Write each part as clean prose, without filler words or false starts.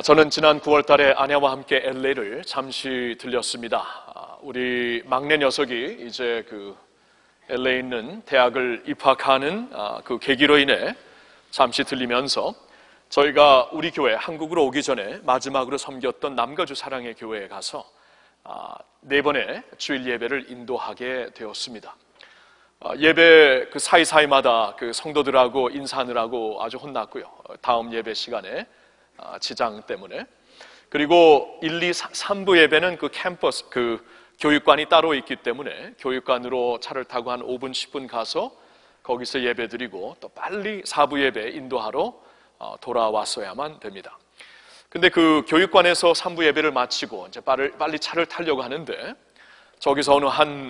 저는 지난 9월 달에 아내와 함께 LA를 잠시 들렸습니다. 우리 막내 녀석이 이제 LA에 있는 대학을 입학하는 그 계기로 인해 잠시 들리면서 저희가 우리 교회 한국으로 오기 전에 마지막으로 섬겼던 남가주 사랑의 교회에 가서 4번의 주일 예배를 인도하게 되었습니다. 예배 그 사이사이마다 그 성도들하고 인사하느라고 아주 혼났고요. 다음 예배 시간에 지장 때문에. 그리고 1, 2, 3부 예배는 그 캠퍼스, 그 교육관이 따로 있기 때문에 교육관으로 차를 타고 한 5분, 10분 가서 거기서 예배 드리고 또 빨리 4부 예배 인도하러 돌아왔어야만 됩니다. 근데 그 교육관에서 3부 예배를 마치고 이제 빨리 차를 타려고 하는데 저기서 어느 한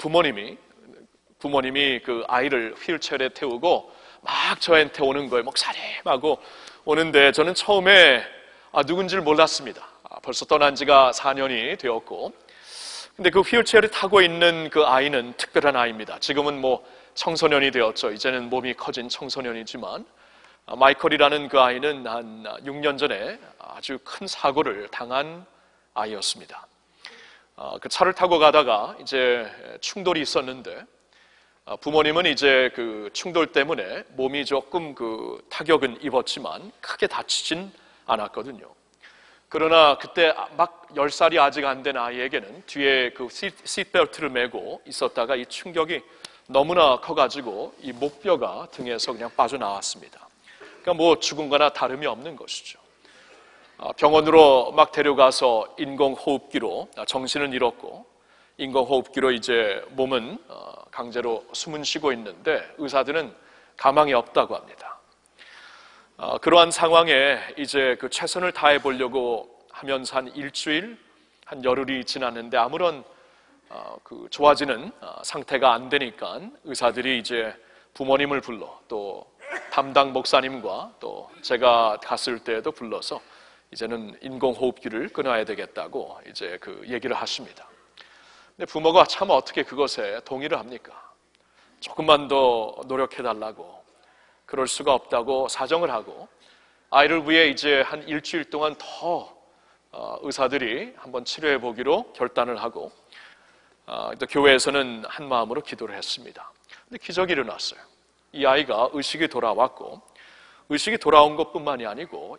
부모님이 그 아이를 휠체어에 태우고 막 저한테 오는 거예요. 목사님하고 오는데 저는 처음에 누군지를 몰랐습니다. 벌써 떠난 지가 4년이 되었고, 근데 그 휠체어를 타고 있는 그 아이는 특별한 아이입니다. 지금은 청소년이 되었죠. 이제는 몸이 커진 청소년이지만 마이클이라는 그 아이는 한 6년 전에 아주 큰 사고를 당한 아이였습니다. 그 차를 타고 가다가 이제 충돌이 있었는데 부모님은 이제 그 충돌 때문에 몸이 조금 그 타격은 입었지만 크게 다치진 않았거든요. 그러나 그때 막 10살이 아직 안 된 아이에게는 뒤에 그 시트벨트를 메고 있었다가 이 충격이 너무나 커가지고 이 목뼈가 등에서 그냥 빠져나왔습니다. 그러니까 죽은 거나 다름이 없는 것이죠. 병원으로 막 데려가서 인공호흡기로 정신을 잃었고 인공호흡기로 이제 몸은 강제로 숨은 쉬고 있는데 의사들은 가망이 없다고 합니다. 그러한 상황에 이제 그 최선을 다해 보려고 하면서 한 일주일, 한 열흘이 지났는데 아무런 그 좋아지는 상태가 안 되니까 의사들이 이제 부모님을 불러 또 담당 목사님과 또 제가 갔을 때에도 불러서 이제는 인공호흡기를 끊어야 되겠다고 이제 그 얘기를 하십니다. 근데 부모가 참 어떻게 그것에 동의를 합니까? 조금만 더 노력해달라고, 그럴 수가 없다고 사정을 하고 아이를 위해 이제 한 일주일 동안 더 의사들이 한번 치료해 보기로 결단을 하고 또 교회에서는 한 마음으로 기도를 했습니다. 근데 기적이 일어났어요. 이 아이가 의식이 돌아왔고 의식이 돌아온 것뿐만이 아니고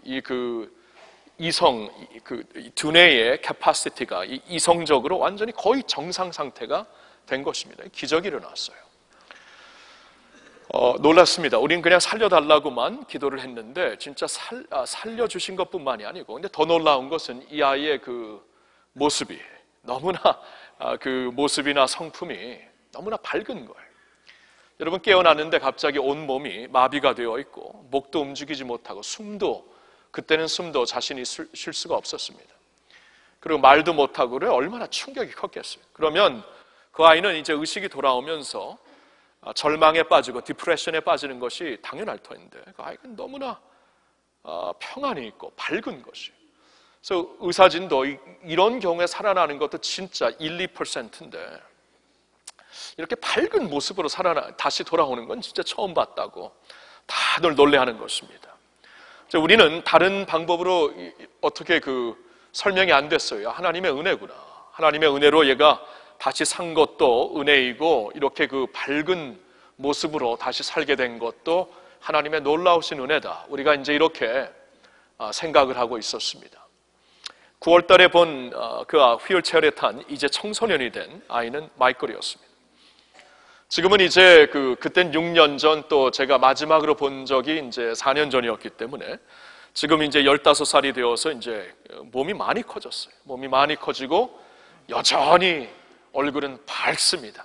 두뇌의 캐파시티가 이성적으로 완전히 거의 정상 상태가 된 것입니다. 기적이 일어났어요. 놀랐습니다. 우린 그냥 살려달라고만 기도를 했는데 진짜 살려주신 것뿐만이 아니고, 근데 더 놀라운 것은 이 아이의 그 모습이 너무나 그 모습이나 성품이 너무나 밝은 거예요. 여러분 깨어났는데 갑자기 온 몸이 마비가 되어 있고 목도 움직이지 못하고 그때는 숨도 자신이 쉴 수가 없었습니다. 그리고 말도 못하고 그래 얼마나 충격이 컸겠어요. 그러면 그 아이는 이제 의식이 돌아오면서 절망에 빠지고 디프레션에 빠지는 것이 당연할 터인데 그 아이가 너무나 평안이 있고 밝은 것이에요. 그래서 의사진도 이런 경우에 살아나는 것도 진짜 1, 2%인데 이렇게 밝은 모습으로 다시 돌아오는 건 진짜 처음 봤다고 다들 놀래하는 것입니다. 우리는 다른 방법으로 어떻게 설명이 안 됐어요. 하나님의 은혜구나. 하나님의 은혜로 얘가 다시 산 것도 은혜이고 이렇게 그 밝은 모습으로 다시 살게 된 것도 하나님의 놀라우신 은혜다. 우리가 이제 이렇게 생각을 하고 있었습니다. 9월 달에 본 그 휠체어에 탄 이제 청소년이 된 아이는 마이클이었습니다. 지금은 이제 그땐 6년 전 또 제가 마지막으로 본 적이 이제 4년 전이었기 때문에 지금 이제 15살이 되어서 이제 몸이 많이 커졌어요. 몸이 많이 커지고 여전히 얼굴은 밝습니다.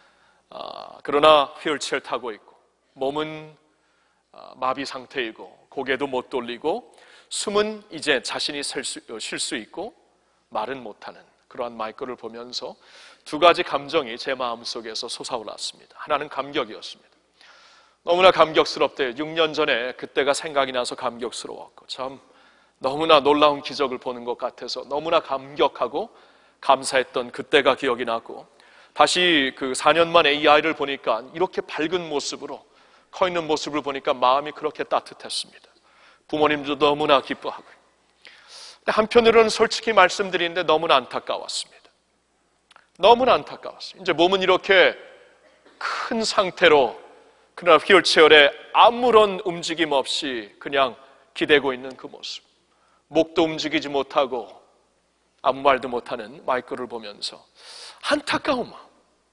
그러나 휠체어를 타고 있고 몸은 마비 상태이고 고개도 못 돌리고 숨은 이제 자신이 쉴 수 있고 말은 못하는 그러한 마이클을 보면서 두 가지 감정이 제 마음속에서 솟아올랐습니다. 하나는 감격이었습니다. 너무나 감격스럽대. 6년 전에 그때가 생각이 나서 감격스러웠고 참 너무나 놀라운 기적을 보는 것 같아서 너무나 감격하고 감사했던 그때가 기억이 나고 다시 4년 만에 이 아이를 보니까 이렇게 밝은 모습으로 커 있는 모습을 보니까 마음이 그렇게 따뜻했습니다. 부모님도 너무나 기뻐하고요. 한편으로는 솔직히 말씀드리는데 너무나 안타까웠습니다. 너무나 안타까웠어요. 이제 몸은 이렇게 큰 상태로 그러나 휠체어에 아무런 움직임 없이 그냥 기대고 있는 그 모습, 목도 움직이지 못하고 아무 말도 못하는 마이클을 보면서 안타까운 마음.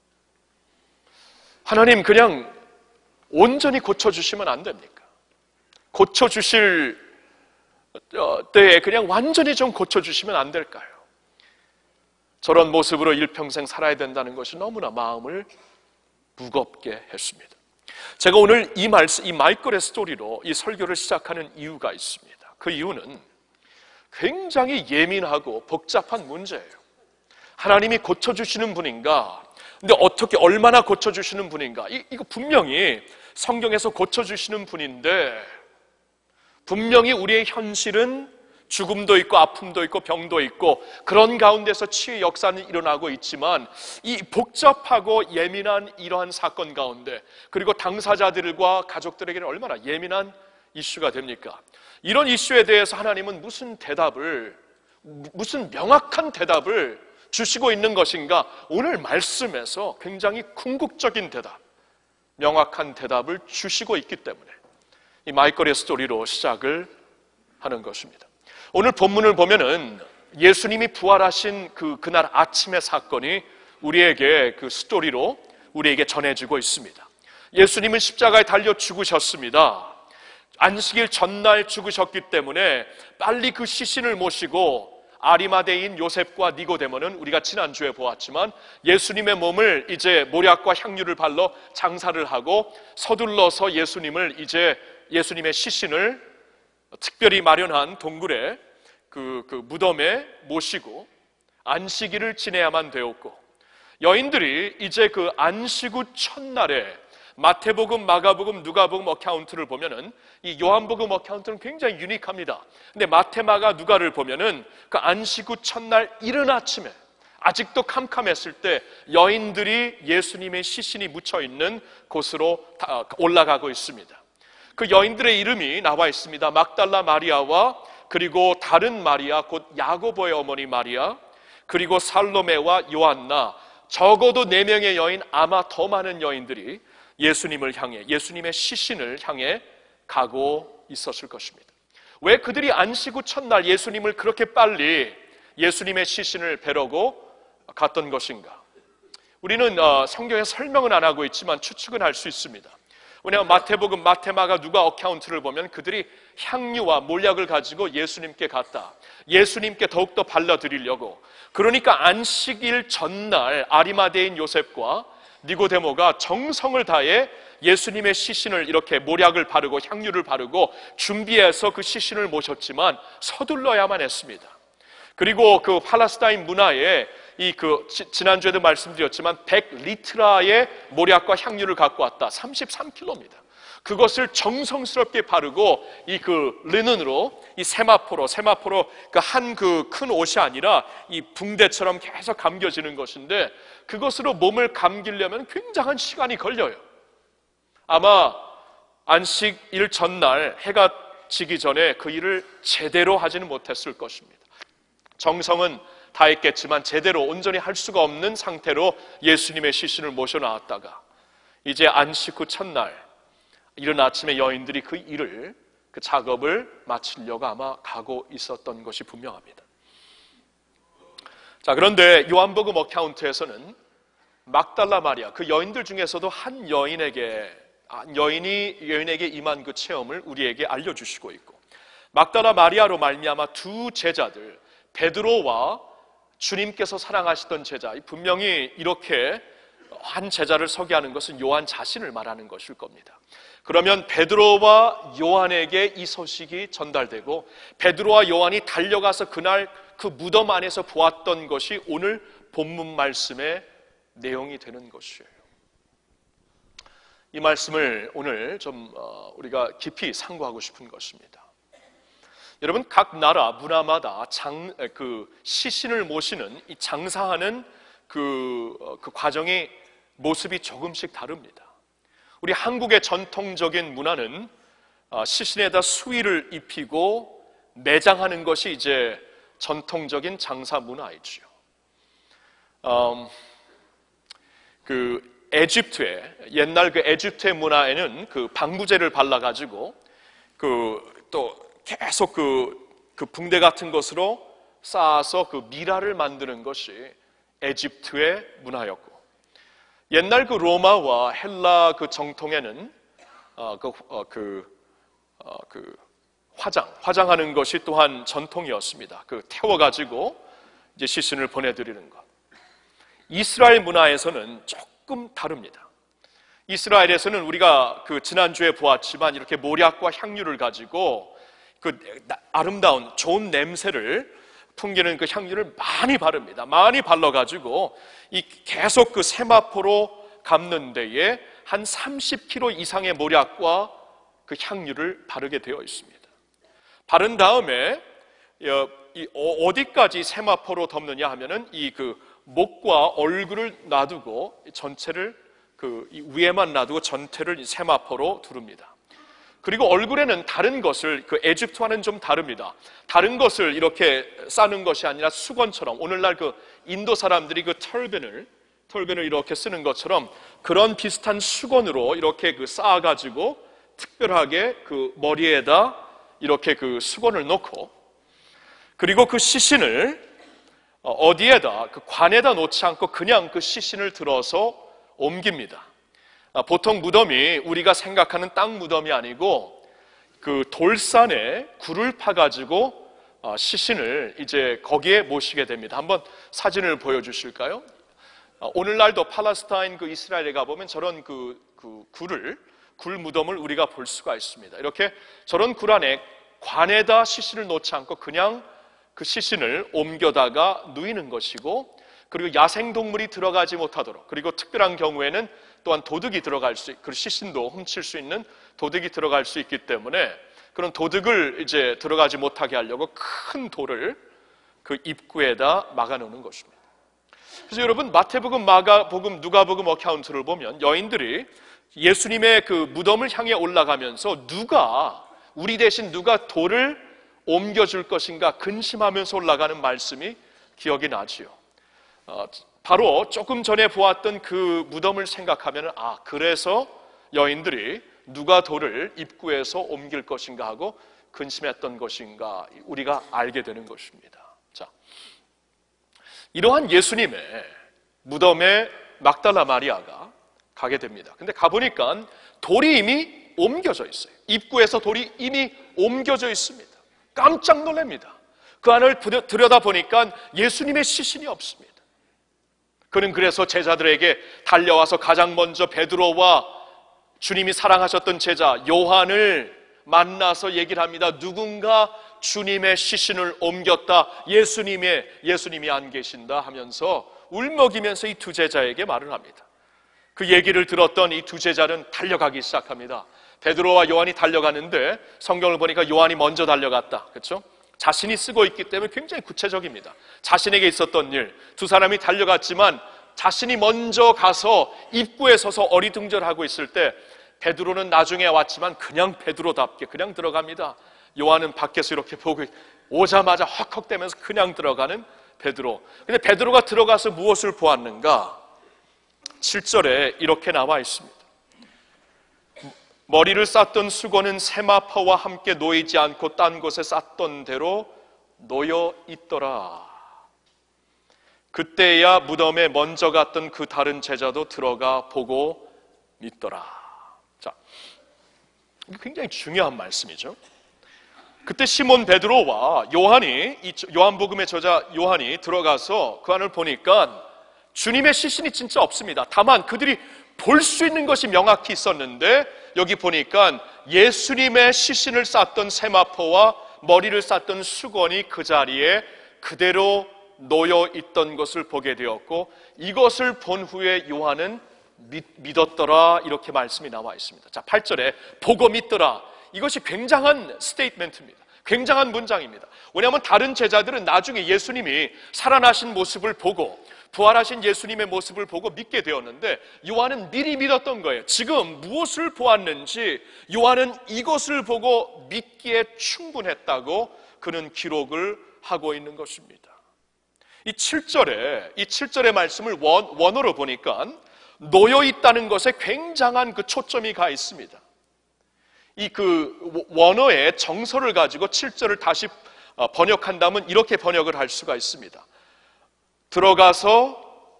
하나님, 그냥 온전히 고쳐주시면 안 됩니까? 고쳐주실 때에 그냥 완전히 좀 고쳐주시면 안 될까요? 저런 모습으로 일평생 살아야 된다는 것이 너무나 마음을 무겁게 했습니다. 제가 오늘 이 마이클의 스토리로 이 설교를 시작하는 이유가 있습니다. 그 이유는 굉장히 예민하고 복잡한 문제예요. 하나님이 고쳐주시는 분인가? 근데 어떻게, 얼마나 고쳐주시는 분인가? 이거 분명히 성경에서 고쳐주시는 분인데, 분명히 우리의 현실은 죽음도 있고 아픔도 있고 병도 있고 그런 가운데서 치유의 역사는 일어나고 있지만, 이 복잡하고 예민한 이러한 사건 가운데, 그리고 당사자들과 가족들에게는 얼마나 예민한 이슈가 됩니까? 이런 이슈에 대해서 하나님은 무슨 명확한 대답을 주시고 있는 것인가? 오늘 말씀에서 굉장히 궁극적인 대답, 명확한 대답을 주시고 있기 때문에 이 마이클의 스토리로 시작을 하는 것입니다. 오늘 본문을 보면은 예수님이 부활하신 그날 아침의 사건이 우리에게 그 스토리로 우리에게 전해지고 있습니다. 예수님은 십자가에 달려 죽으셨습니다. 안식일 전날 죽으셨기 때문에 빨리 그 시신을 모시고 아리마대인 요셉과 니고데모는 우리가 지난주에 보았지만 예수님의 몸을 이제 모략과 향유를 발라 장사를 하고 서둘러서 예수님의 시신을 특별히 마련한 동굴에 그 무덤에 모시고 안식일을 지내야만 되었고, 여인들이 이제 그 안식 후 첫날에 마태복음, 마가복음, 누가복음 어카운트를 보면은 이 요한복음 어카운트는 굉장히 유니크합니다. 근데 마태, 마가, 누가를 보면은 그 안식 후 첫날 이른 아침에 아직도 캄캄했을 때 여인들이 예수님의 시신이 묻혀 있는 곳으로 올라가고 있습니다. 그 여인들의 이름이 나와 있습니다. 막달라 마리아와 그리고 다른 마리아, 곧 야고보의 어머니 마리아, 그리고 살로메와 요한나, 적어도 4명의 여인, 아마 더 많은 여인들이 예수님을 향해, 예수님의 시신을 향해 가고 있었을 것입니다. 왜 그들이 안식 후 첫날 예수님을 그렇게 빨리 예수님의 시신을 뵈려고 갔던 것인가? 우리는 성경에 설명은 안 하고 있지만 추측은 할 수 있습니다. 왜냐하면 마태복음, 마태, 마가, 누가 어카운트를 보면 그들이 향유와 몰약을 가지고 예수님께 갔다. 예수님께 더욱더 발라드리려고. 그러니까 안식일 전날 아리마대인 요셉과 니고데모가 정성을 다해 예수님의 시신을 이렇게 모략을 바르고 향유를 바르고 준비해서 그 시신을 모셨지만 서둘러야만 했습니다. 그리고 그 팔레스타인 문화에 지난주에도 말씀드렸지만 100리트라의 모략과 향유를 갖고 왔다. 33kg입니다. 그것을 정성스럽게 바르고 리넨으로 세마포로 그 큰 옷이 아니라 이 붕대처럼 계속 감겨지는 것인데, 그것으로 몸을 감기려면 굉장한 시간이 걸려요. 아마 안식일 전날 해가 지기 전에 그 일을 제대로 하지는 못했을 것입니다. 정성은 다했겠지만 제대로 온전히 할 수가 없는 상태로 예수님의 시신을 모셔 나왔다가 이제 안식 후 첫날 이른 아침에 여인들이 그 작업을 마치려고 아마 가고 있었던 것이 분명합니다. 자, 그런데 요한복음 어카운트에서는 막달라 마리아, 그 여인들 중에서도 한 여인에게 임한 그 체험을 우리에게 알려주시고 있고, 막달라 마리아로 말미암아 두 제자들, 베드로와 주님께서 사랑하시던 제자, 분명히 이렇게 한 제자를 소개하는 것은 요한 자신을 말하는 것일 겁니다. 그러면 베드로와 요한에게 이 소식이 전달되고 베드로와 요한이 달려가서 그날 그 무덤 안에서 보았던 것이 오늘 본문 말씀의 내용이 되는 것이에요. 이 말씀을 오늘 좀 우리가 깊이 상고하고 싶은 것입니다. 여러분, 각 나라 문화마다 시신을 모시는 이 장사하는 그 과정의 모습이 조금씩 다릅니다. 우리 한국의 전통적인 문화는 시신에다 수의를 입히고 매장하는 것이 이제 전통적인 장사 문화이지요. 옛날 에집트의 문화에는 그 방부제를 발라가지고 또 계속 그 붕대 같은 것으로 쌓아서 그 미라를 만드는 것이 에집트의 문화였고, 옛날 그 로마와 헬라 그 정통에는 화장하는 것이 또한 전통이었습니다. 태워가지고 이제 시신을 보내드리는 것. 이스라엘 문화에서는 조금 다릅니다. 이스라엘에서는 우리가 지난주에 보았지만 이렇게 모략과 향유를 가지고 아름다운 좋은 냄새를 풍기는 그 향유를 많이 바릅니다. 많이 발라가지고 계속 세마포로 감는 데에 한 30kg 이상의 모략과 그 향유를 바르게 되어 있습니다. 바른 다음에 어디까지 세마포로 덮느냐 하면은 목과 얼굴을 놔두고 전체를 위에만 놔두고 전체를 세마포로 두릅니다. 그리고 얼굴에는 다른 것을 에집트와는 좀 다릅니다. 다른 것을 이렇게 싸는 것이 아니라 수건처럼, 오늘날 인도 사람들이 털벤을 이렇게 쓰는 것처럼 그런 비슷한 수건으로 이렇게 쌓아가지고 특별하게 머리에다 이렇게 수건을 놓고, 그리고 그 시신을 어디에다 관에다 놓지 않고 그냥 그 시신을 들어서 옮깁니다. 보통 무덤이 우리가 생각하는 땅 무덤이 아니고 돌산에 굴을 파가지고 시신을 이제 거기에 모시게 됩니다. 한번 사진을 보여주실까요? 오늘날도 팔레스타인 이스라엘에 가보면 저런 굴 무덤을 우리가 볼 수가 있습니다. 이렇게 저런 굴 안에 관에다 시신을 놓지 않고 그냥 그 시신을 옮겨다가 누이는 것이고, 그리고 야생동물이 들어가지 못하도록, 그리고 특별한 경우에는 또한 도둑이 들어갈 수, 그리고 시신도 훔칠 수 있는 도둑이 들어갈 수 있기 때문에 그런 도둑을 이제 들어가지 못하게 하려고 큰 돌을 입구에다 막아놓는 것입니다. 그래서 여러분, 마태복음, 마가복음, 누가복음 어카운트를 보면 여인들이 예수님의 무덤을 향해 올라가면서 우리 대신 누가 돌을 옮겨줄 것인가 근심하면서 올라가는 말씀이 기억이 나지요. 바로 조금 전에 보았던 그 무덤을 생각하면 그래서 여인들이 누가 돌을 입구에서 옮길 것인가 하고 근심했던 것인가 우리가 알게 되는 것입니다. 자, 이러한 예수님의 무덤에 막달라 마리아가 가게 됩니다. 근데 가보니까 돌이 이미 옮겨져 있어요. 입구에서 돌이 이미 옮겨져 있습니다. 깜짝 놀랍니다. 그 안을 들여다보니까 예수님의 시신이 없습니다. 그는 그래서 제자들에게 달려와서 가장 먼저 베드로와 주님이 사랑하셨던 제자 요한을 만나서 얘기를 합니다. 누군가 주님의 시신을 옮겼다. 예수님이 안 계신다 하면서 울먹이면서 이 두 제자에게 말을 합니다. 그 얘기를 들었던 이 두 제자는 달려가기 시작합니다. 베드로와 요한이 달려가는데 성경을 보니까 요한이 먼저 달려갔다. 그렇죠? 자신이 쓰고 있기 때문에 굉장히 구체적입니다. 자신에게 있었던 일, 두 사람이 달려갔지만 자신이 먼저 가서 입구에 서서 어리둥절하고 있을 때 베드로는 나중에 왔지만 그냥 베드로답게 그냥 들어갑니다. 요한은 밖에서 이렇게 보고 오자마자 헉헉대면서 그냥 들어가는 베드로. 근데 베드로가 들어가서 무엇을 보았는가? 7절에 이렇게 나와 있습니다. 머리를 쌌던 수건은 세마포와 함께 놓이지 않고 딴 곳에 쌌던 대로 놓여 있더라. 그때야 무덤에 먼저 갔던 그 다른 제자도 들어가 보고 믿더라. 자, 이게 굉장히 중요한 말씀이죠. 그때 시몬 베드로와 요한복음의 저자 요한이 들어가서 그 안을 보니까 주님의 시신이 진짜 없습니다. 다만 그들이 볼 수 있는 것이 명확히 있었는데 여기 보니까 예수님의 시신을 쌌던 세마포와 머리를 쌌던 수건이 그 자리에 그대로 놓여 있던 것을 보게 되었고, 이것을 본 후에 요한은 믿었더라 이렇게 말씀이 나와 있습니다. 자, 8절에 보고 믿더라. 이것이 굉장한 스테이트멘트입니다. 굉장한 문장입니다. 왜냐하면 다른 제자들은 나중에 예수님이 살아나신 모습을 보고 부활하신 예수님의 모습을 보고 믿게 되었는데 요한은 미리 믿었던 거예요. 지금 무엇을 보았는지 요한은 이것을 보고 믿기에 충분했다고 그는 기록을 하고 있는 것입니다. 이 7절의 말씀을 원어로 보니까 놓여 있다는 것에 굉장한 그 초점이 가 있습니다. 이 그 원어의 정서를 가지고 7절을 다시 번역한다면 이렇게 번역을 할 수가 있습니다. 들어가서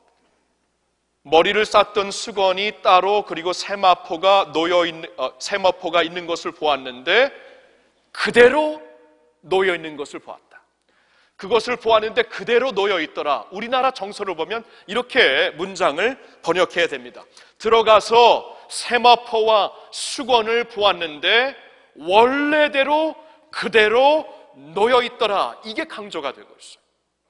머리를 쌌던 수건이 따로 그리고 세마포가 세마포가 있는 것을 보았는데 그대로 놓여 있는 것을 보았다. 그것을 보았는데 그대로 놓여 있더라. 우리나라 정서를 보면 이렇게 문장을 번역해야 됩니다. 들어가서 세마포와 수건을 보았는데 원래대로 그대로 놓여 있더라. 이게 강조가 되고 있어요.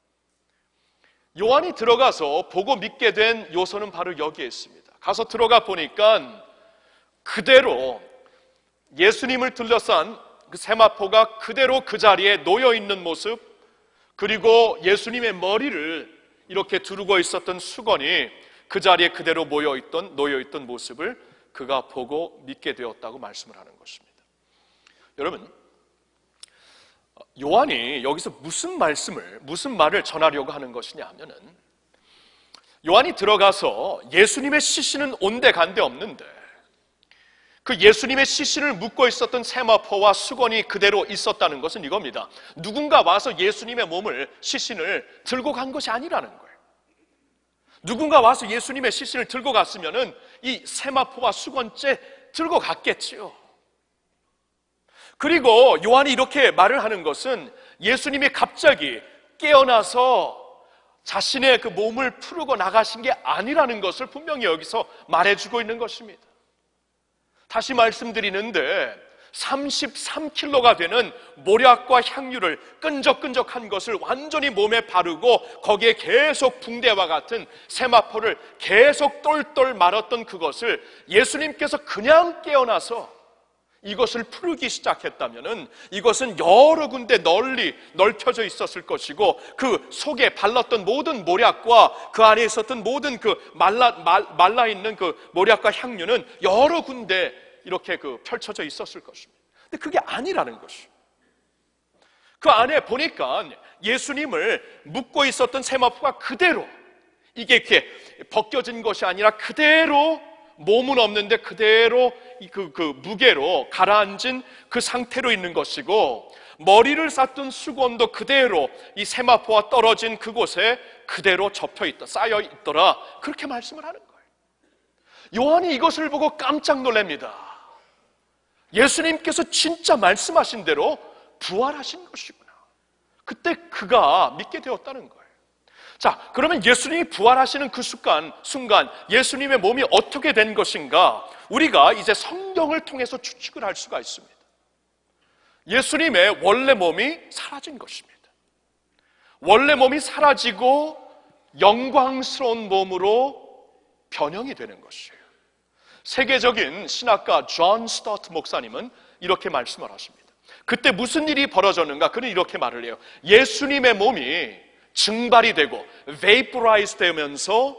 요한이 들어가서 보고 믿게 된 요소는 바로 여기에 있습니다. 가서 들어가 보니까 그대로 예수님을 둘러싼 그 세마포가 그대로 그 자리에 놓여 있는 모습, 그리고 예수님의 머리를 이렇게 두르고 있었던 수건이 그 자리에 그대로 놓여 있던 모습을 그가 보고 믿게 되었다고 말씀을 하는 것입니다. 여러분, 요한이 여기서 무슨 말을 전하려고 하는 것이냐 하면은, 요한이 들어가서 예수님의 시신은 온데간데 없는데 그 예수님의 시신을 묶고 있었던 세마포와 수건이 그대로 있었다는 것은 이겁니다. 누군가 와서 예수님의 시신을 들고 간 것이 아니라는 거예요. 누군가 와서 예수님의 시신을 들고 갔으면은 이 세마포와 수건째 들고 갔겠지요. 그리고 요한이 이렇게 말을 하는 것은 예수님이 갑자기 깨어나서 자신의 그 몸을 풀고 나가신 게 아니라는 것을 분명히 여기서 말해주고 있는 것입니다. 다시 말씀드리는데 33kg가 되는 모략과 향유를 끈적끈적한 것을 완전히 몸에 바르고 거기에 계속 붕대와 같은 세마포를 계속 똘똘 말았던 그것을 예수님께서 그냥 깨어나서 이것을 풀기 시작했다면은 이것은 여러 군데 널리 넓혀져 있었을 것이고 그 속에 발랐던 모든 모략과 그 안에 있었던 모든 그 말라 있는 그 모략과 향유는 여러 군데 이렇게 그 펼쳐져 있었을 것입니다. 근데 그게 아니라는 것이죠. 그 안에 보니까 예수님을 묶고 있었던 세마포가 그대로, 이게 이렇게 벗겨진 것이 아니라 그대로, 몸은 없는데 그대로 그 무게로 가라앉은 그 상태로 있는 것이고, 머리를 쌌던 수건도 그대로 이 세마포와 떨어진 그곳에 그대로 접혀 있다, 쌓여 있더라. 그렇게 말씀을 하는 거예요. 요한이 이것을 보고 깜짝 놀랍니다. 예수님께서 진짜 말씀하신 대로 부활하신 것이구나. 그때 그가 믿게 되었다는 거예요. 자, 그러면 예수님이 부활하시는 그 순간 예수님의 몸이 어떻게 된 것인가? 우리가 이제 성경을 통해서 추측을 할 수가 있습니다. 예수님의 원래 몸이 사라진 것입니다. 원래 몸이 사라지고 영광스러운 몸으로 변형이 되는 것이에요. 세계적인 신학가 존 스토트 목사님은 이렇게 말씀을 하십니다. 그때 무슨 일이 벌어졌는가? 그는 이렇게 말을 해요. 예수님의 몸이 증발이 되고 vaporize 되면서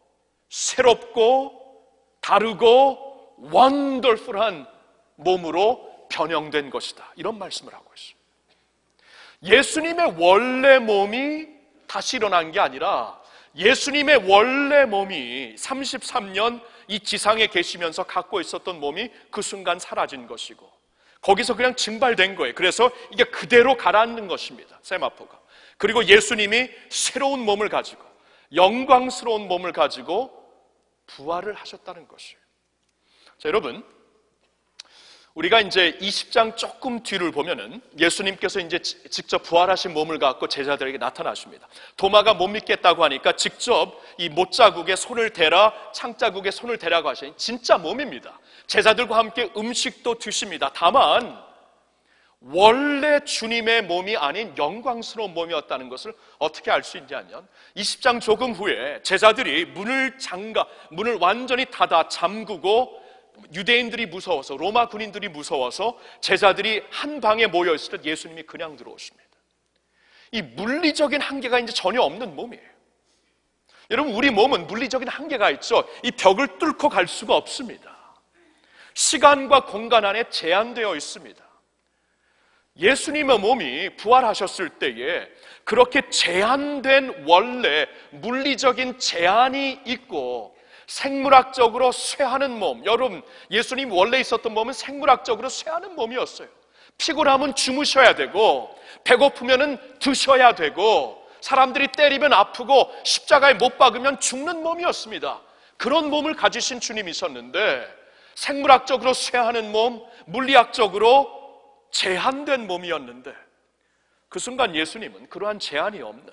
새롭고 다르고 원더풀한 몸으로 변형된 것이다. 이런 말씀을 하고 있어요. 예수님의 원래 몸이 다시 일어난 게 아니라 예수님의 원래 몸이 33년 이 지상에 계시면서 갖고 있었던 몸이 그 순간 사라진 것이고 거기서 그냥 증발된 거예요. 그래서 이게 그대로 가라앉는 것입니다. 세마포가. 그리고 예수님이 새로운 몸을 가지고 영광스러운 몸을 가지고 부활을 하셨다는 것이에요. 자, 여러분, 우리가 이제 20장 조금 뒤를 보면은 예수님께서 이제 직접 부활하신 몸을 갖고 제자들에게 나타나십니다. 도마가 못 믿겠다고 하니까 직접 이 못자국에 손을 대라, 창자국에 손을 대라고 하시니 진짜 몸입니다. 제자들과 함께 음식도 드십니다. 다만 원래 주님의 몸이 아닌 영광스러운 몸이었다는 것을 어떻게 알 수 있냐면 20장 조금 후에 제자들이 문을 완전히 닫아 잠그고 유대인들이 무서워서, 로마 군인들이 무서워서 제자들이 한 방에 모여 있을 때 예수님이 그냥 들어오십니다. 이 물리적인 한계가 이제 전혀 없는 몸이에요. 여러분, 우리 몸은 물리적인 한계가 있죠. 이 벽을 뚫고 갈 수가 없습니다. 시간과 공간 안에 제한되어 있습니다. 예수님의 몸이 부활하셨을 때에 그렇게 제한된 원래 물리적인 제한이 있고 생물학적으로 쇠하는 몸, 여러분 예수님 원래 있었던 몸은 생물학적으로 쇠하는 몸이었어요. 피곤하면 주무셔야 되고 배고프면 드셔야 되고 사람들이 때리면 아프고 십자가에 못 박으면 죽는 몸이었습니다. 그런 몸을 가지신 주님이셨는데 생물학적으로 쇠하는 몸, 물리학적으로 제한된 몸이었는데 그 순간 예수님은 그러한 제한이 없는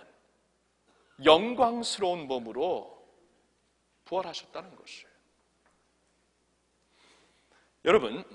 영광스러운 몸으로 부활하셨다는 것이에요. 여러분,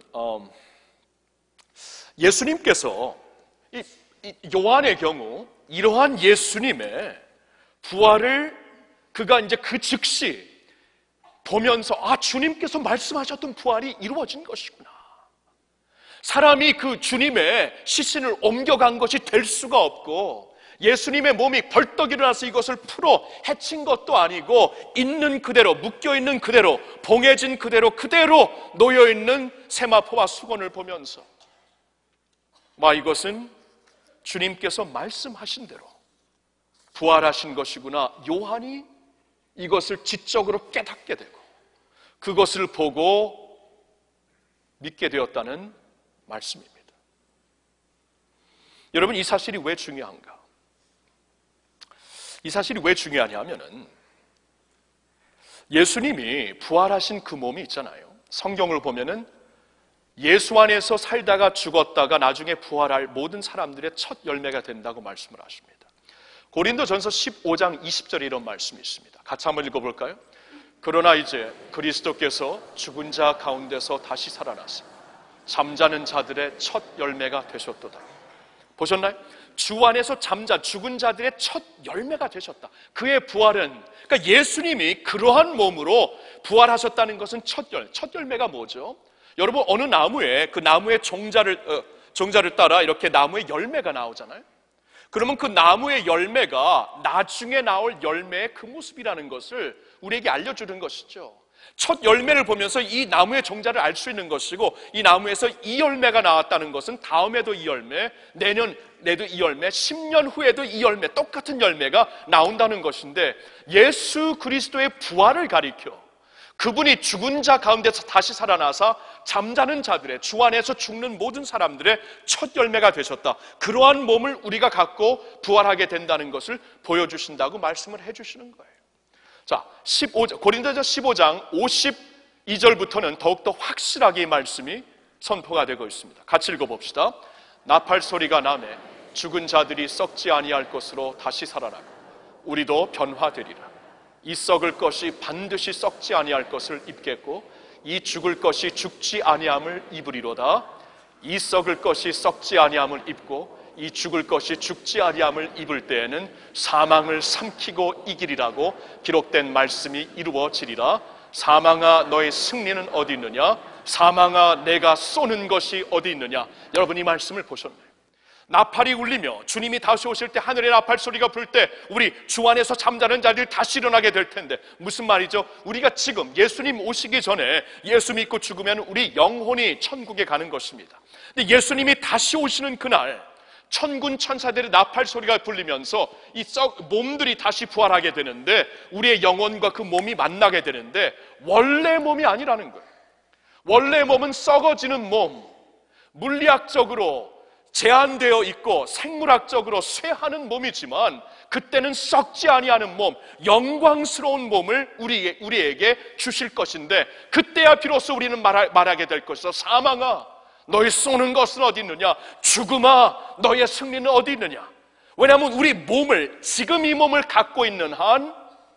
예수님께서 이 요한의 경우 이러한 예수님의 부활을 그가 이제 그 즉시 보면서 주님께서 말씀하셨던 부활이 이루어진 것이구나. 사람이 그 주님의 시신을 옮겨간 것이 될 수가 없고 예수님의 몸이 벌떡 일어나서 이것을 풀어 해친 것도 아니고 있는 그대로 묶여있는 그대로 봉해진 그대로 놓여있는 세마포와 수건을 보면서 이것은 주님께서 말씀하신 대로 부활하신 것이구나. 요한이 이것을 지적으로 깨닫게 되고 그것을 보고 믿게 되었다는 말씀입니다. 여러분, 이 사실이 왜 중요한가? 이 사실이 왜 중요하냐면은 예수님이 부활하신 그 몸이 있잖아요. 성경을 보면은 예수 안에서 살다가 죽었다가 나중에 부활할 모든 사람들의 첫 열매가 된다고 말씀을 하십니다. 고린도전서 15장 20절에 이런 말씀이 있습니다. 같이 한번 읽어볼까요? 그러나 이제 그리스도께서 죽은 자 가운데서 다시 살아나서 잠자는 자들의 첫 열매가 되셨도다. 보셨나요? 주 안에서 죽은 자들의 첫 열매가 되셨다. 그의 부활은, 그러니까 예수님이 그러한 몸으로 부활하셨다는 것은 첫 열매가 뭐죠? 여러분, 어느 나무에 그 나무의 종자를 따라 이렇게 나무의 열매가 나오잖아요. 그러면 그 나무의 열매가 나중에 나올 열매의 그 모습이라는 것을 우리에게 알려주는 것이죠. 첫 열매를 보면서 이 나무의 종자를 알 수 있는 것이고 이 나무에서 이 열매가 나왔다는 것은 다음에도 이 열매, 내년에도 이 열매, 10년 후에도 이 열매, 똑같은 열매가 나온다는 것인데 예수 그리스도의 부활을 가리켜 그분이 죽은 자 가운데서 다시 살아나서 잠자는 자들의 주 안에서 죽는 모든 사람들의 첫 열매가 되셨다. 그러한 몸을 우리가 갖고 부활하게 된다는 것을 보여주신다고 말씀을 해주시는 거예요. 자, 고린도전서 15장 52절부터는 더욱더 확실하게 이 말씀이 선포가 되고 있습니다. 같이 읽어봅시다. 나팔 소리가 나매 죽은 자들이 썩지 아니할 것으로 다시 살아나고 우리도 변화되리라. 이 썩을 것이 반드시 썩지 아니할 것을 입겠고 이 죽을 것이 죽지 아니함을 입으리로다. 이 썩을 것이 썩지 아니함을 입고 이 죽을 것이 죽지 아니함을 입을 때에는 사망을 삼키고 이기리라고 기록된 말씀이 이루어지리라. 사망아 너의 승리는 어디 있느냐? 사망아 내가 쏘는 것이 어디 있느냐? 여러분 이 말씀을 보셨나요? 나팔이 울리며 주님이 다시 오실 때 하늘의 나팔 소리가 불 때 우리 주 안에서 잠자는 자들이 다시 일어나게 될 텐데 무슨 말이죠? 우리가 지금 예수님 오시기 전에 예수 믿고 죽으면 우리 영혼이 천국에 가는 것입니다. 근데 예수님이 다시 오시는 그날 천군 천사들의 나팔 소리가 불리면서 이 몸들이 다시 부활하게 되는데 우리의 영혼과 그 몸이 만나게 되는데 원래 몸이 아니라는 거예요. 원래 몸은 썩어지는 몸, 물리학적으로 제한되어 있고 생물학적으로 쇠하는 몸이지만 그때는 썩지 아니하는 몸, 영광스러운 몸을 우리에게 주실 것인데 그때야 비로소 우리는 말하게 될 것이다. 사망아 너희 쏘는 것은 어디 있느냐? 죽음아 너의 승리는 어디 있느냐? 왜냐하면 우리 몸을 지금 이 몸을 갖고 있는 한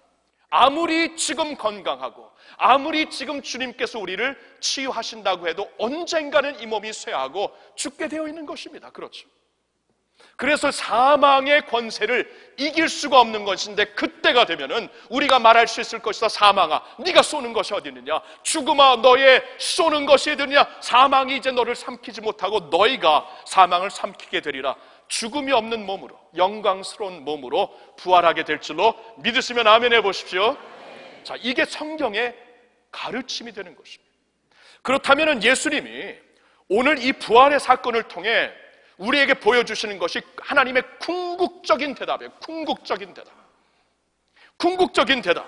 아무리 지금 건강하고 아무리 지금 주님께서 우리를 치유하신다고 해도 언젠가는 이 몸이 쇠하고 죽게 되어 있는 것입니다. 그렇죠? 그래서 사망의 권세를 이길 수가 없는 것인데 그때가 되면은 우리가 말할 수 있을 것이다. 사망아 네가 쏘는 것이 어디 있느냐? 죽음아 너의 쏘는 것이 어디 있느냐? 사망이 이제 너를 삼키지 못하고 너희가 사망을 삼키게 되리라. 죽음이 없는 몸으로 영광스러운 몸으로 부활하게 될 줄로 믿으시면 아멘 해보십시오. 자, 이게 성경의 가르침이 되는 것입니다. 그렇다면 예수님이 오늘 이 부활의 사건을 통해 우리에게 보여주시는 것이 하나님의 궁극적인 대답이에요. 궁극적인 대답. 궁극적인 대답.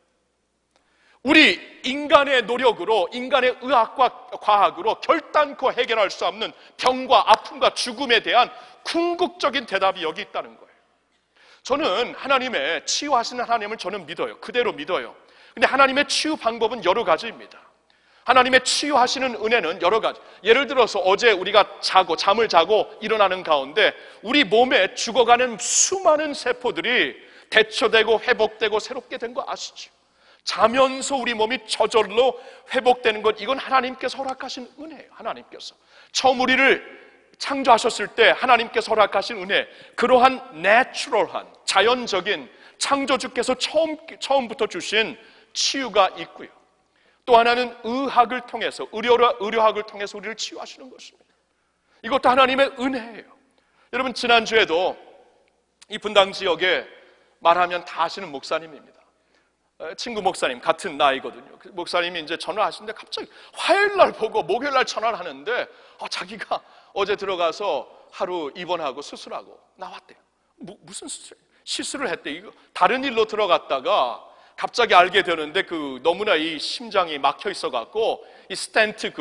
우리 인간의 노력으로, 인간의 의학과 과학으로 결단코 해결할 수 없는 병과 아픔과 죽음에 대한 궁극적인 대답이 여기 있다는 거예요. 저는 하나님의 치유하시는 하나님을 저는 믿어요. 그대로 믿어요. 근데 하나님의 치유 방법은 여러 가지입니다. 하나님의 치유하시는 은혜는 여러 가지. 예를 들어서 어제 우리가 잠을 자고 일어나는 가운데 우리 몸에 죽어가는 수많은 세포들이 대처되고 회복되고 새롭게 된 거 아시죠? 자면서 우리 몸이 저절로 회복되는 것, 이건 하나님께서 허락하신 은혜예요. 하나님께서 처음 우리를 창조하셨을 때 하나님께서 허락하신 은혜, 그러한 내추럴한 자연적인 창조주께서 처음부터 주신 치유가 있고요. 또 하나는 의학을 통해서, 의료학을 통해서 우리를 치유하시는 것입니다. 이것도 하나님의 은혜예요. 여러분, 지난주에도 이 분당 지역에 말하면 다 아시는 목사님입니다. 친구 목사님, 같은 나이거든요. 그 목사님이 이제 전화하시는데 갑자기 화요일날 보고 목요일날 전화를 하는데 자기가 어제 들어가서 하루 입원하고 수술하고 나왔대요. 무슨 수술? 시술을 했대. 이거 다른 일로 들어갔다가 갑자기 알게 되는데 너무나 이 심장이 막혀 있어갖고 이 스텐트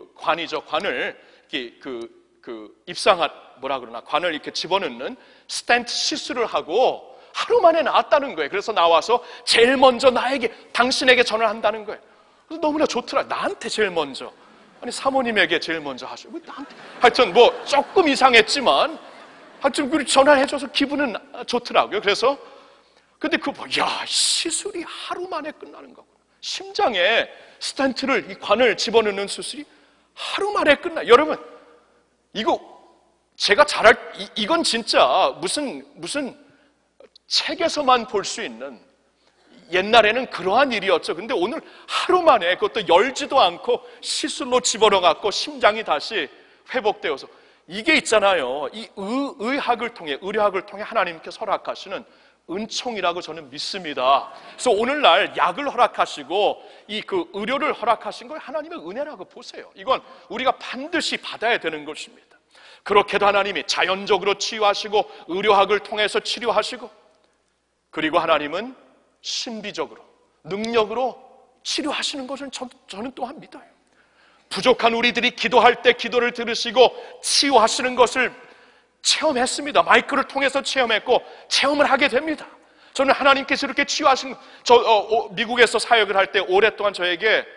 관을 이렇게 입상한 관을 이렇게 집어넣는 스텐트 시술을 하고 하루 만에 나았다는 거예요. 그래서 나와서 제일 먼저 당신에게 전화를 한다는 거예요. 그래서 너무나 좋더라. 나한테 제일 먼저. 아니, 사모님에게 제일 먼저 하셔. 왜 나한테? 하여튼 조금 이상했지만 하여튼 전화를 해줘서 기분은 좋더라고요. 그래서 근데 시술이 하루 만에 끝나는 거구나. 심장에 스텐트를, 이 관을 집어넣는 수술이 하루 만에 끝나. 여러분, 이거 제가 이건 진짜 무슨 책에서만 볼 수 있는, 옛날에는 그러한 일이었죠. 근데 오늘 하루 만에 그것도 열지도 않고 시술로 집어넣어갖고 심장이 다시 회복되어서, 이게 있잖아요. 이 의학을 통해, 의료학을 통해 하나님께서 허락하시는 은총이라고 저는 믿습니다. 그래서 오늘날 약을 허락하시고 의료를 허락하신 걸 하나님의 은혜라고 보세요. 이건 우리가 반드시 받아야 되는 것입니다. 그렇게도 하나님이 자연적으로 치유하시고 의료학을 통해서 치료하시고, 그리고 하나님은 신비적으로 능력으로 치료하시는 것을 저는 또한 믿어요. 부족한 우리들이 기도할 때 기도를 들으시고 치유하시는 것을 체험했습니다. 마이크를 통해서 체험했고 체험을 하게 됩니다. 저는 하나님께서 이렇게 치유하신 미국에서 사역을 할 때 오랫동안 저에게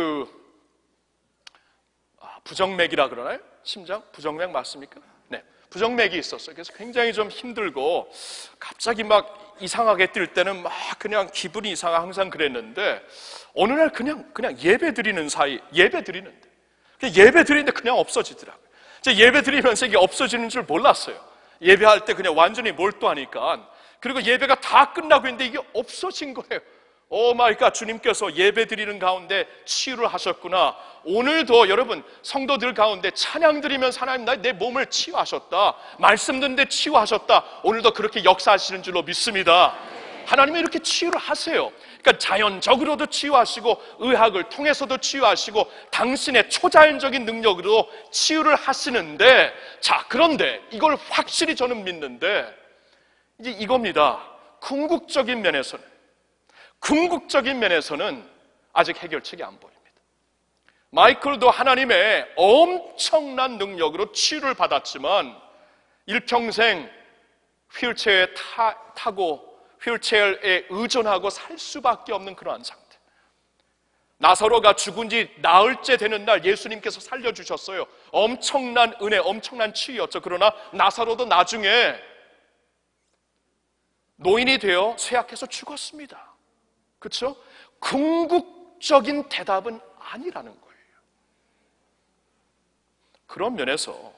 부정맥이라 그러나요? 심장? 부정맥 맞습니까? 네, 부정맥이 있었어요. 그래서 굉장히 좀 힘들고 갑자기 막 이상하게 뛸 때는 막 그냥 기분이 이상하고 항상 그랬는데, 어느 날 그냥 예배 드리는데 그냥 없어지더라고요. 제가 예배 드리면서 이게 없어지는 줄 몰랐어요. 예배할 때 그냥 완전히 몰두하니까. 그리고 예배가 다 끝나고 있는데 이게 없어진 거예요. 오 마이 갓, 주님께서 예배 드리는 가운데 치유를 하셨구나. 오늘도 여러분 성도들 가운데 찬양 드리면서 하나님 내 몸을 치유하셨다, 말씀 듣는데 치유하셨다, 오늘도 그렇게 역사하시는 줄로 믿습니다. 하나님이 이렇게 치유를 하세요. 그러니까 자연적으로도 치유하시고 의학을 통해서도 치유하시고 당신의 초자연적인 능력으로 치유를 하시는데, 자, 그런데 이걸 확실히 저는 믿는데 이제 이겁니다. 궁극적인 면에서는 아직 해결책이 안 보입니다. 마이클도 하나님의 엄청난 능력으로 치유를 받았지만 일평생 휠체어에 타고 휠체어에 의존하고 살 수밖에 없는 그러한 상태. 나사로가 죽은 지 나흘째 되는 날 예수님께서 살려주셨어요. 엄청난 은혜, 엄청난 치유였죠. 그러나 나사로도 나중에 노인이 되어 쇠약해서 죽었습니다. 그렇죠? 궁극적인 대답은 아니라는 거예요. 그런 면에서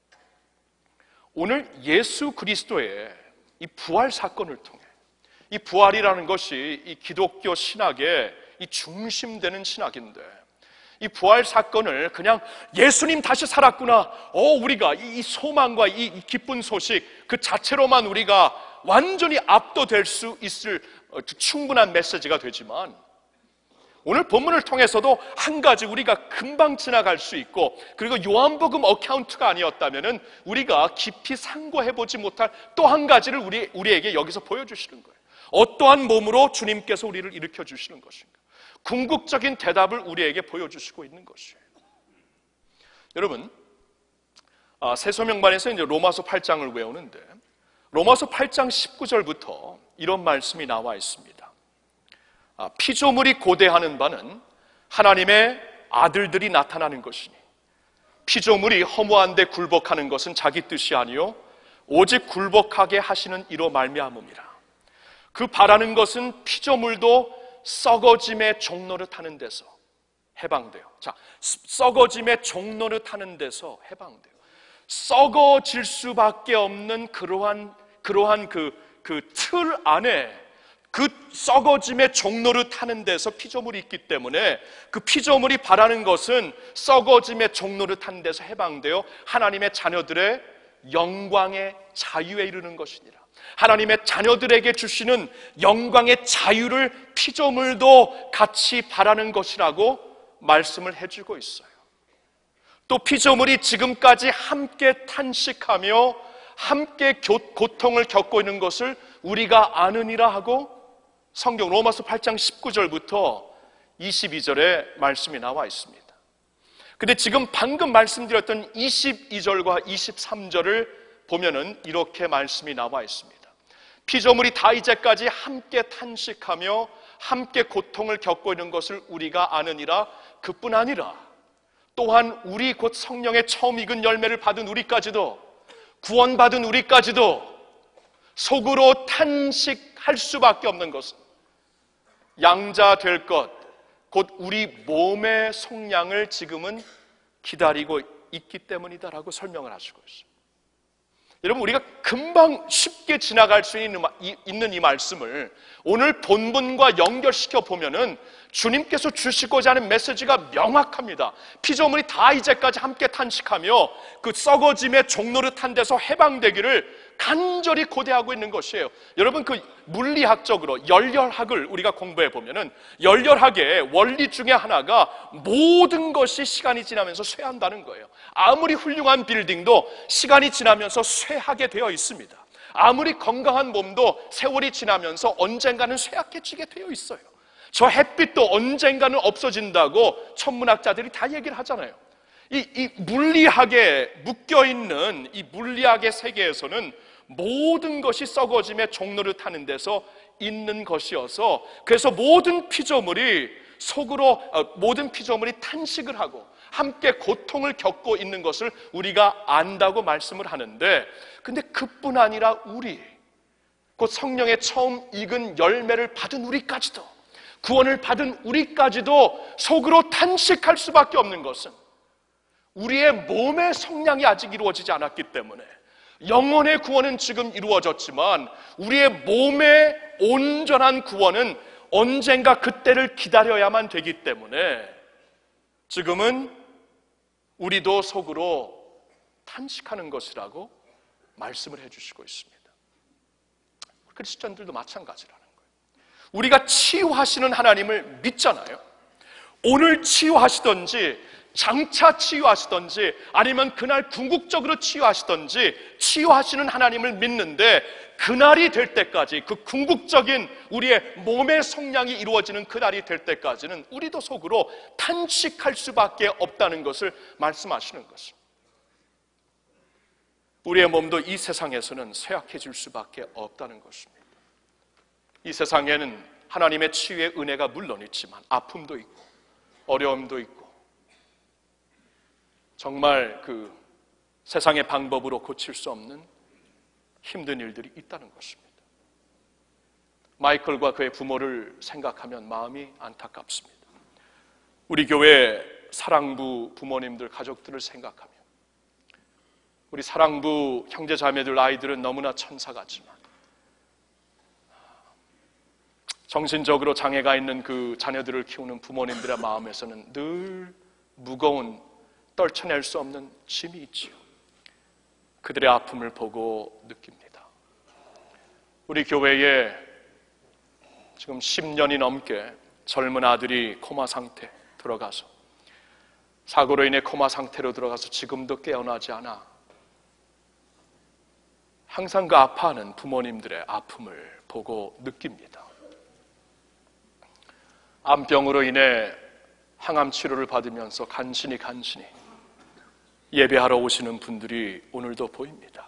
오늘 예수 그리스도의 이 부활 사건을 통해, 이 부활이라는 것이 이 기독교 신학의 이 중심되는 신학인데, 이 부활 사건을 그냥 예수님 다시 살았구나, 우리가 이 소망과 이 기쁜 소식 그 자체로만 우리가 완전히 압도될 수 있을 충분한 메시지가 되지만, 오늘 본문을 통해서도 한 가지 우리가 금방 지나갈 수 있고, 그리고 요한복음 어카운트가 아니었다면 우리가 깊이 상고해보지 못할 또 한 가지를 우리에게 여기서 보여주시는 거예요. 어떠한 몸으로 주님께서 우리를 일으켜 주시는 것인가? 궁극적인 대답을 우리에게 보여주시고 있는 것이에요. 여러분, 새소명반에서 이제 로마서 8장을 외우는데, 로마서 8장 19절부터 이런 말씀이 나와 있습니다. 피조물이 고대하는 바는 하나님의 아들들이 나타나는 것이니, 피조물이 허무한 데 굴복하는 것은 자기 뜻이 아니요 오직 굴복하게 하시는 이로 말미암음이라. 그 바라는 것은 피조물도 썩어짐의 종노릇하는 데서 해방돼요. 자, 썩어짐의 종노릇하는 데서 해방돼요. 썩어질 수밖에 없는 그러한 그 틀 안에, 그 썩어짐의 종노릇하는 데서 피조물이 있기 때문에 그 피조물이 바라는 것은 썩어짐의 종노릇하는 데서 해방되어 하나님의 자녀들의 영광의 자유에 이르는 것이니라. 하나님의 자녀들에게 주시는 영광의 자유를 피조물도 같이 바라는 것이라고 말씀을 해주고 있어요. 또 피조물이 지금까지 함께 탄식하며 함께 고통을 겪고 있는 것을 우리가 아느니라 하고 성경 로마서 8장 19절부터 22절에 말씀이 나와 있습니다. 근데 지금 방금 말씀드렸던 22절과 23절을 보면은 이렇게 말씀이 나와 있습니다. 피조물이 다 이제까지 함께 탄식하며 함께 고통을 겪고 있는 것을 우리가 아느니라. 그뿐 아니라 또한 우리 곧 성령의 처음 익은 열매를 받은 우리까지도, 구원받은 우리까지도 속으로 탄식할 수밖에 없는 것은 양자 될 것, 곧 우리 몸의 속량을 지금은 기다리고 있기 때문이다라고 설명을 하시고 있어요. 여러분, 우리가 금방 쉽게 지나갈 수 있는 이 말씀을 오늘 본문과 연결시켜 보면은 주님께서 주시고자 하는 메시지가 명확합니다. 피조물이 다 이제까지 함께 탄식하며 그 썩어짐의 종노릇한 데서 해방되기를 간절히 고대하고 있는 것이에요. 여러분, 그 물리학적으로 열혈학을 우리가 공부해 보면은 열혈학의 원리 중에 하나가 모든 것이 시간이 지나면서 쇠한다는 거예요. 아무리 훌륭한 빌딩도 시간이 지나면서 쇠하게 되어 있습니다. 아무리 건강한 몸도 세월이 지나면서 언젠가는 쇠약해지게 되어 있어요. 저 햇빛도 언젠가는 없어진다고 천문학자들이 다 얘기를 하잖아요. 이 물리학에 묶여있는 이 물리학의 세계에서는 모든 것이 썩어짐의 종노릇하는 데서 있는 것이어서, 그래서 모든 피조물이 탄식을 하고 함께 고통을 겪고 있는 것을 우리가 안다고 말씀을 하는데, 근데 그뿐 아니라 우리, 곧 성령의 처음 익은 열매를 받은 우리까지도, 구원을 받은 우리까지도 속으로 탄식할 수밖에 없는 것은 우리의 몸의 성량이 아직 이루어지지 않았기 때문에, 영혼의 구원은 지금 이루어졌지만 우리의 몸의 온전한 구원은 언젠가 그때를 기다려야만 되기 때문에 지금은 우리도 속으로 탄식하는 것이라고 말씀을 해주시고 있습니다. 크리스천들도 마찬가지라는 거예요. 우리가 치유하시는 하나님을 믿잖아요. 오늘 치유하시든지 장차 치유하시든지 아니면 그날 궁극적으로 치유하시든지 치유하시는 하나님을 믿는데, 그날이 될 때까지, 그 궁극적인 우리의 몸의 속량이 이루어지는 그날이 될 때까지는 우리도 속으로 탄식할 수밖에 없다는 것을 말씀하시는 것입니다. 우리의 몸도 이 세상에서는 쇠약해질 수밖에 없다는 것입니다. 이 세상에는 하나님의 치유의 은혜가 물론 있지만 아픔도 있고 어려움도 있고 정말 그 세상의 방법으로 고칠 수 없는 힘든 일들이 있다는 것입니다. 마이클과 그의 부모를 생각하면 마음이 안타깝습니다. 우리 교회 사랑부 부모님들, 가족들을 생각하면 우리 사랑부 형제자매들 아이들은 너무나 천사 같지만 정신적으로 장애가 있는 그 자녀들을 키우는 부모님들의 마음에서는 늘 무거운, 떨쳐낼 수 없는 짐이 있지요. 그들의 아픔을 보고 느낍니다. 우리 교회에 지금 10년이 넘게 젊은 아들이 코마 상태 들어가서 사고로 인해 코마 상태로 들어가서 지금도 깨어나지 않아. 항상 그 아파하는 부모님들의 아픔을 보고 느낍니다. 암병으로 인해 항암 치료를 받으면서 간신히 예배하러 오시는 분들이 오늘도 보입니다.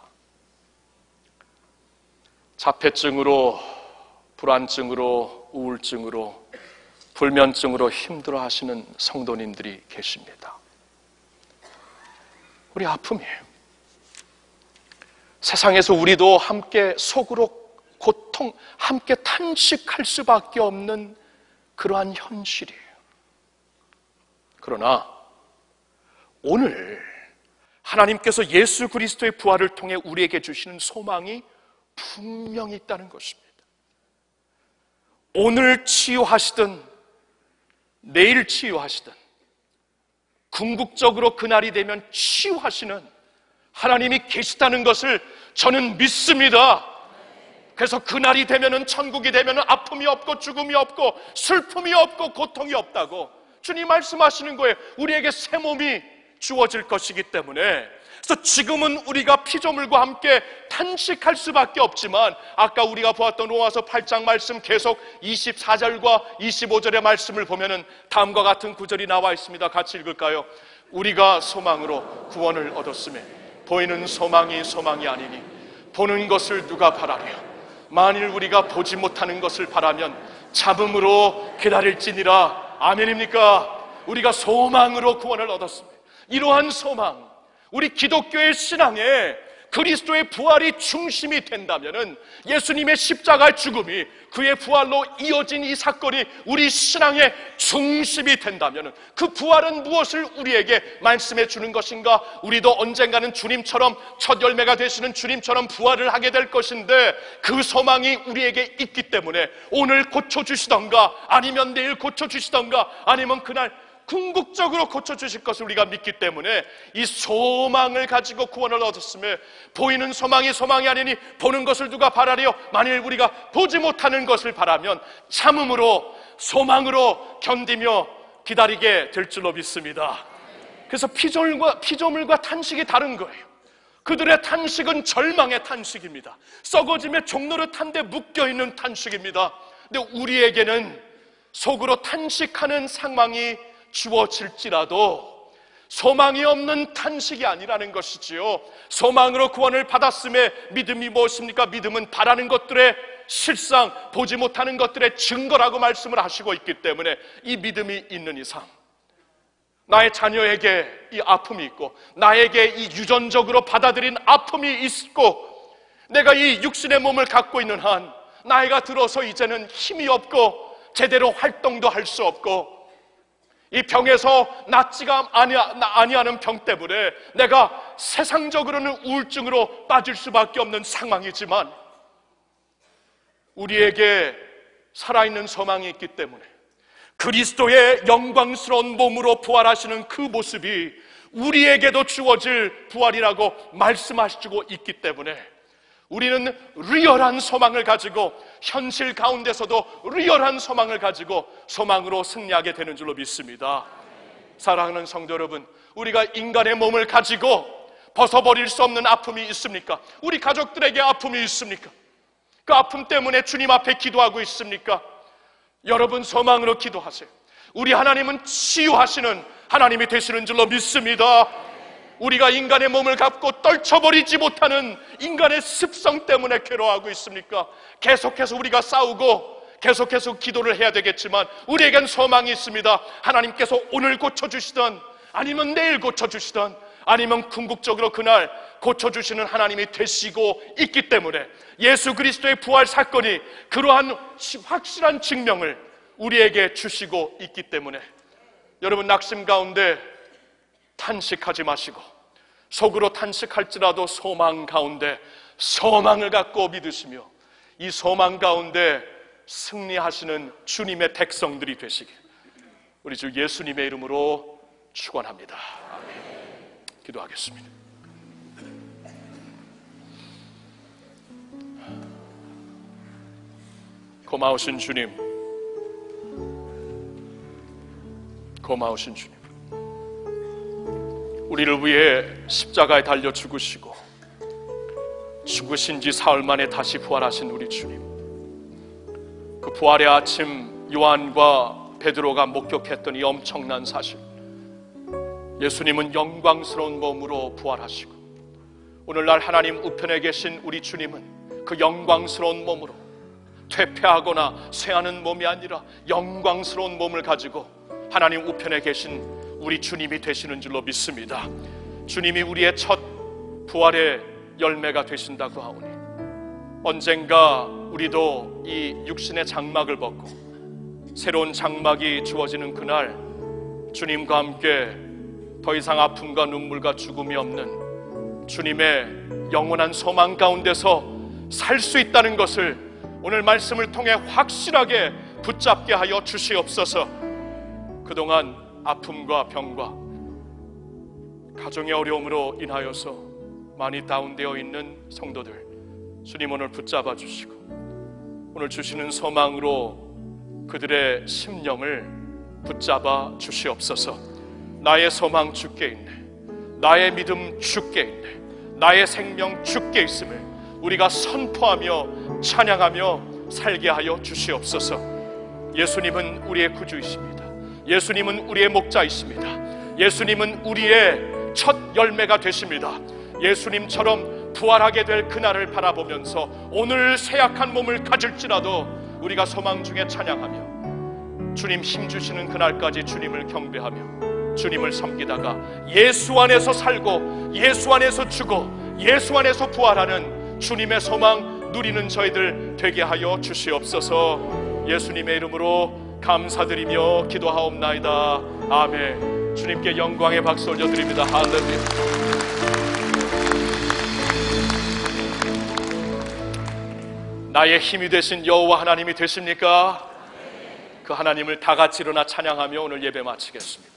자폐증으로, 불안증으로, 우울증으로, 불면증으로 힘들어 하시는 성도님들이 계십니다. 우리 아픔이에요. 세상에서 우리도 함께 속으로 고통, 함께 탄식할 수밖에 없는 그러한 현실이에요. 그러나 오늘 하나님께서 예수 그리스도의 부활을 통해 우리에게 주시는 소망이 분명히 있다는 것입니다. 오늘 치유하시든 내일 치유하시든 궁극적으로 그날이 되면 치유하시는 하나님이 계시다는 것을 저는 믿습니다. 그래서 그날이 되면은, 천국이 되면은 아픔이 없고 죽음이 없고 슬픔이 없고 고통이 없다고 주님 말씀하시는 거예요. 우리에게 새 몸이 주어질 것이기 때문에. 그래서 지금은 우리가 피조물과 함께 탄식할 수밖에 없지만, 아까 우리가 보았던 로마서 8장 말씀 계속 24절과 25절의 말씀을 보면은 다음과 같은 구절이 나와 있습니다. 같이 읽을까요? 우리가 소망으로 구원을 얻었으며 보이는 소망이 아니니 보는 것을 누가 바라랴. 만일 우리가 보지 못하는 것을 바라면 참음으로 기다릴지니라. 아멘입니까? 우리가 소망으로 구원을 얻었습니다. 이러한 소망, 우리 기독교의 신앙에 그리스도의 부활이 중심이 된다면은, 예수님의 십자가 죽음이 그의 부활로 이어진 이 사건이 우리 신앙의 중심이 된다면은, 그 부활은 무엇을 우리에게 말씀해 주는 것인가? 우리도 언젠가는 주님처럼, 첫 열매가 되시는 주님처럼 부활을 하게 될 것인데, 그 소망이 우리에게 있기 때문에 오늘 고쳐주시던가, 아니면 내일 고쳐주시던가, 아니면 그날 궁극적으로 고쳐주실 것을 우리가 믿기 때문에 이 소망을 가지고 구원을 얻었으며, 보이는 소망이 아니니 보는 것을 누가 바라리요. 만일 우리가 보지 못하는 것을 바라면 참음으로, 소망으로 견디며 기다리게 될 줄로 믿습니다. 그래서 피조물과 탄식이 다른 거예요. 그들의 탄식은 절망의 탄식입니다. 썩어짐의 종노릇한 데 묶여있는 탄식입니다. 근데 우리에게는 속으로 탄식하는 상황이 주어질지라도 소망이 없는 탄식이 아니라는 것이지요. 소망으로 구원을 받았음에 믿음이 무엇입니까? 믿음은 바라는 것들의 실상, 보지 못하는 것들의 증거라고 말씀을 하시고 있기 때문에, 이 믿음이 있는 이상 나의 자녀에게 이 아픔이 있고, 나에게 이 유전적으로 받아들인 아픔이 있고, 내가 이 육신의 몸을 갖고 있는 한 나이가 들어서 이제는 힘이 없고 제대로 활동도 할 수 없고, 이 병에서 낫지가 아니하는 병 때문에 내가 세상적으로는 우울증으로 빠질 수밖에 없는 상황이지만, 우리에게 살아있는 소망이 있기 때문에 그리스도의 영광스러운 몸으로 부활하시는 그 모습이 우리에게도 주어질 부활이라고 말씀하시고 있기 때문에, 우리는 리얼한 소망을 가지고, 현실 가운데서도 리얼한 소망을 가지고 소망으로 승리하게 되는 줄로 믿습니다. 사랑하는 성도 여러분, 우리가 인간의 몸을 가지고 벗어버릴 수 없는 아픔이 있습니까? 우리 가족들에게 아픔이 있습니까? 그 아픔 때문에 주님 앞에 기도하고 있습니까? 여러분, 소망으로 기도하세요. 우리 하나님은 치유하시는 하나님이 되시는 줄로 믿습니다. 우리가 인간의 몸을 갖고 떨쳐버리지 못하는 인간의 습성 때문에 괴로워하고 있습니까? 계속해서 우리가 싸우고 계속해서 기도를 해야 되겠지만, 우리에겐 소망이 있습니다. 하나님께서 오늘 고쳐주시던, 아니면 내일 고쳐주시던, 아니면 궁극적으로 그날 고쳐주시는 하나님이 되시고 있기 때문에, 예수 그리스도의 부활 사건이 그러한 확실한 증명을 우리에게 주시고 있기 때문에, 여러분, 낙심 가운데 탄식하지 마시고, 속으로 탄식할지라도 소망 가운데 소망을 갖고 믿으시며, 이 소망 가운데 승리하시는 주님의 백성들이 되시길 우리 주 예수님의 이름으로 축원합니다. 아멘. 기도하겠습니다. 고마우신 주님, 고마우신 주님, 우리를 위해 십자가에 달려 죽으시고 죽으신 지 사흘 만에 다시 부활하신 우리 주님, 그 부활의 아침 요한과 베드로가 목격했던 이 엄청난 사실, 예수님은 영광스러운 몸으로 부활하시고 오늘날 하나님 우편에 계신 우리 주님은 그 영광스러운 몸으로 퇴폐하거나 쇠하는 몸이 아니라 영광스러운 몸을 가지고 하나님 우편에 계신 우리 주님이 되시는 줄로 믿습니다. 주님이 우리의 첫 부활의 열매가 되신다고 하오니 언젠가 우리도 이 육신의 장막을 벗고 새로운 장막이 주어지는 그날, 주님과 함께 더 이상 아픔과 눈물과 죽음이 없는 주님의 영원한 소망 가운데서 살 수 있다는 것을 오늘 말씀을 통해 확실하게 붙잡게 하여 주시옵소서. 그동안 아픔과 병과 가정의 어려움으로 인하여서 많이 다운되어 있는 성도들, 주님 오늘 붙잡아 주시고 오늘 주시는 소망으로 그들의 심령을 붙잡아 주시옵소서. 나의 소망 주께 있네, 나의 믿음 주께 있네, 나의 생명 주께 있음을 우리가 선포하며 찬양하며 살게 하여 주시옵소서. 예수님은 우리의 구주이십니다. 예수님은 우리의 목자이십니다. 예수님은 우리의 첫 열매가 되십니다. 예수님처럼 부활하게 될 그날을 바라보면서 오늘 쇠약한 몸을 가질지라도 우리가 소망 중에 찬양하며 주님 힘주시는 그날까지 주님을 경배하며 주님을 섬기다가 예수 안에서 살고 예수 안에서 죽어 예수 안에서 부활하는 주님의 소망 누리는 저희들 되게 하여 주시옵소서. 예수님의 이름으로 감사드리며 기도하옵나이다. 아멘. 주님께 영광의 박수 올려드립니다. 할렐루야. 나의 힘이 되신 여호와 하나님이 되십니까? 그 하나님을 다 같이 일어나 찬양하며 오늘 예배 마치겠습니다.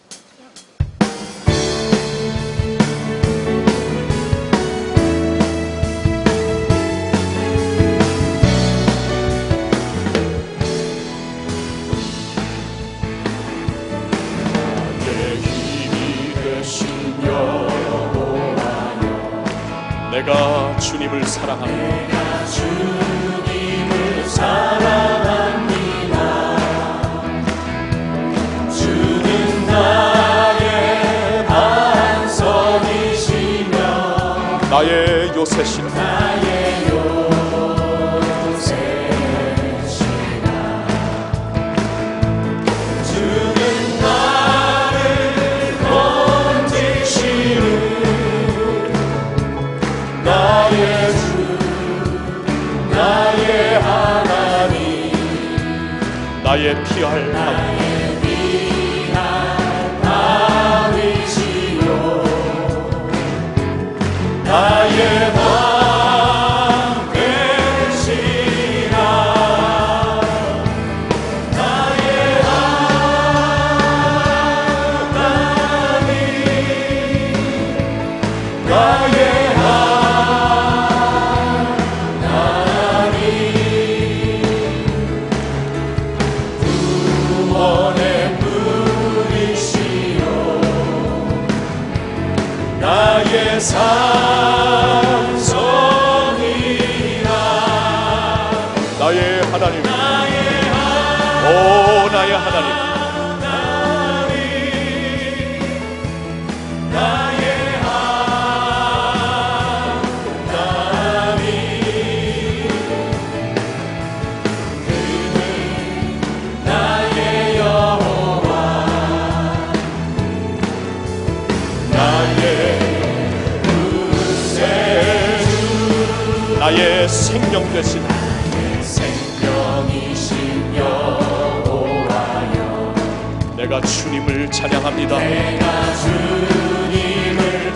내가 주님을 사랑합니다. 내가 주님을 사랑합니다. 주는 나의 반석이시며 나의 요새시라. 나의 요새시라. 주는 나를 건지시는 나의 주, 나의 하나님, 나의 피할 다윗이요, 나의 왕 되시라. 나의 하나님, 나의 나의 산성이라. 나의 하나님, 오 나의 하나님, 나의 하나님, 그는 나의 여호와, 나의 나의 생명 되신 나의 생명이신 여호와여, 내가 주님을 찬양합니다. 내가 주님을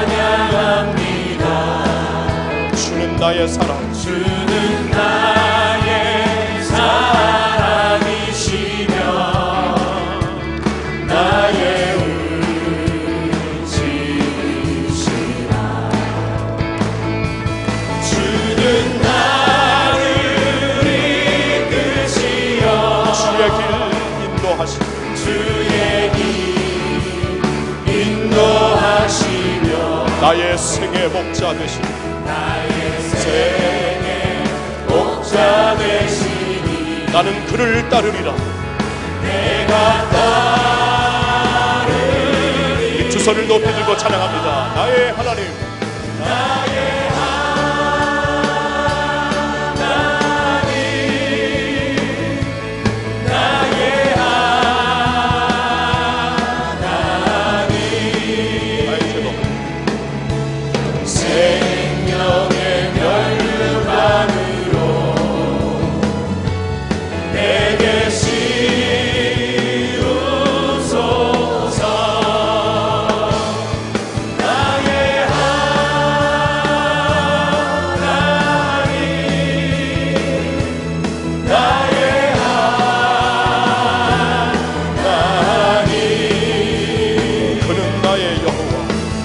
찬양합니다. 주는 나의 사랑, 주는 나의 사랑이시며 나의 의지시라. 주는 나를 이끄시어 주의 길 인도하시고 주의 길 나의 생의 목자 되시니 생의 목자 되시니 나는 그를 따르리라. 내가 따르리. 이 두 손을 높이 들고 찬양합니다. 나의 하나님, 나의 하나님, 나의 하나님, 나의 제법 생명의 멸류관으로 내게 씌우소서. 나의 하나님, 나의 하나님, 그는 나의 여호와,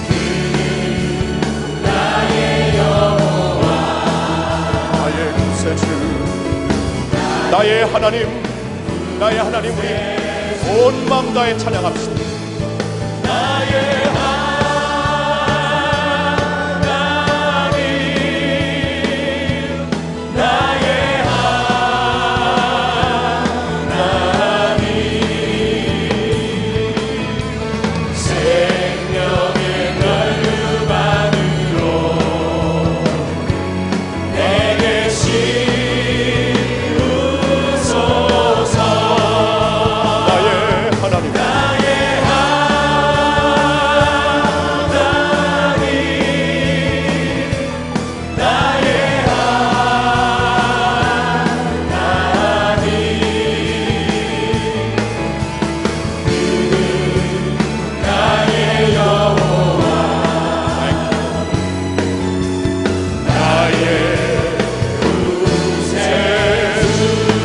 나의 여호와, 나의 구세주, 나의 하나님, 나의 하나님. 우리 온 마음 다해 찬양합시다. 나의 하나님, 나의 하나님, 생명의 멸류관으로 내게 씌우소서. 나의 하나님, 나의 하나님, 나의 하나님, 그는 나의 여호와, 나의 구세주.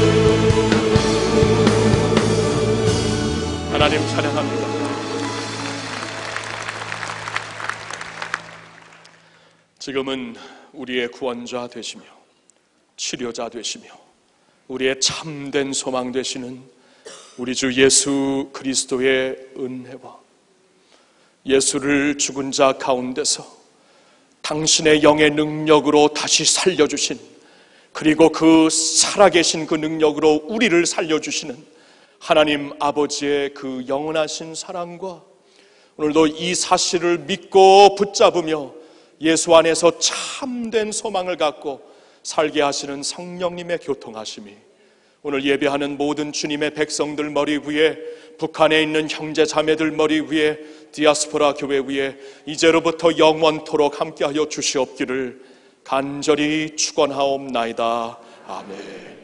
하나님 찬양합니다. 지금은 우리의 구원자 되시며 치료자 되시며 우리의 참된 소망 되시는 우리 주 예수 그리스도의 은혜와 예수를 죽은 자 가운데서 당신의 영의 능력으로 다시 살려주신, 그리고 그 살아계신 그 능력으로 우리를 살려주시는 하나님 아버지의 그 영원하신 사랑과 오늘도 이 사실을 믿고 붙잡으며 예수 안에서 참된 소망을 갖고 살게 하시는 성령님의 교통하심이 오늘 예배하는 모든 주님의 백성들 머리 위에, 북한에 있는 형제 자매들 머리 위에, 디아스포라 교회 위에 이제로부터 영원토록 함께하여 주시옵기를 간절히 축원하옵나이다. 아멘.